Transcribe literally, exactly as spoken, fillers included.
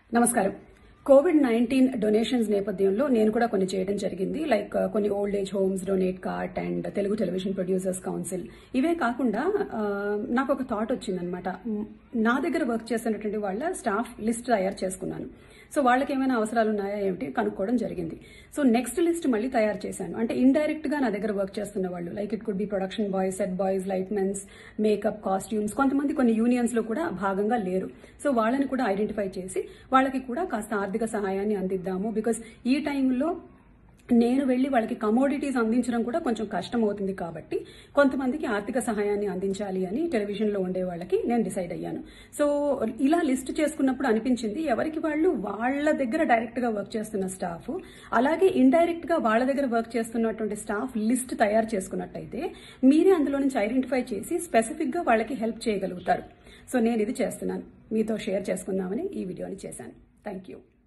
నమస్కారం. Covid nineteen donations నేపథ్యంలో నేను కూడా కొన్ని చేయడం జరిగింది. లైక్ కొన్ని old age homes donate cart and Telugu television producers council. ఇవే కాకుండా నాకు ఒక థాట్ వచ్చిందనమాట. నా దగ్గర వర్క్ చేస్తున్నటువంటి వాళ్ళ స్టాఫ్ లిస్ట్ తయారు చేసుకున్నాను. సో వాళ్ళకి ఏమైనా అవసరాలు ఉన్నాయా ఏమిటి కనుక్కోవడం జరిగింది. సో నెక్స్ట్ లిస్ట్ మళ్ళీ తయారు చేశాను. అంటే ఇండైరెక్ట్ గా నా దగ్గర వర్క్ చేస్తున్న వాళ్ళు, like it could be production boys, set boys, light mens, makeup, costumes, కొంతమంది కొన్ని యూనియన్స్ లో కూడా భాగంగా లేరు. సో వాళ్ళని కూడా ఐడెంటిఫై చేసి వాళ్ళకి కూడా కాస్త ఆర్థిక సహాయాన్ని అందిద్దాము. బికాస్ ఈ టైంలో నేను వెళ్లి వాళ్ళకి కమోడిటీస్ అందించడం కూడా కొంచెం కష్టం అవుతుంది కాబట్టి కొంతమందికి ఆర్థిక సహాయాన్ని అందించాలి అని టెలివిజన్ లో ఉండే వాళ్ళకి నేను డిసైడ్ అయ్యాను. సో ఇలా లిస్ట్ చేసుకున్నప్పుడు అనిపించింది, ఎవరికి వాళ్ళు వాళ్ళ దగ్గర డైరెక్ట్ గా వర్క్ చేస్తున్న స్టాఫ్, అలాగే ఇండైరెక్ట్ గా వాళ్ళ దగ్గర వర్క్ చేస్తున్నటువంటి స్టాఫ్ లిస్ట్ తయారు చేసుకున్నట్టయితే మీరే అందులో నుంచి ఐడెంటిఫై చేసి స్పెసిఫిక్ గా వాళ్ళకి హెల్ప్ చేయగలుగుతారు. సో నేను ఇది చేస్తున్నాను, మీతో షేర్ చేసుకుందామని ఈ వీడియోని చేశాను. Thank you.